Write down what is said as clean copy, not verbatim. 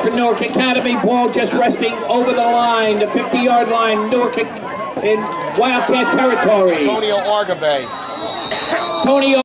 for Newark Academy. Ball just resting over the line, the 50-yard line. Newark in Wildcat territory. Antonio Argabay. Tony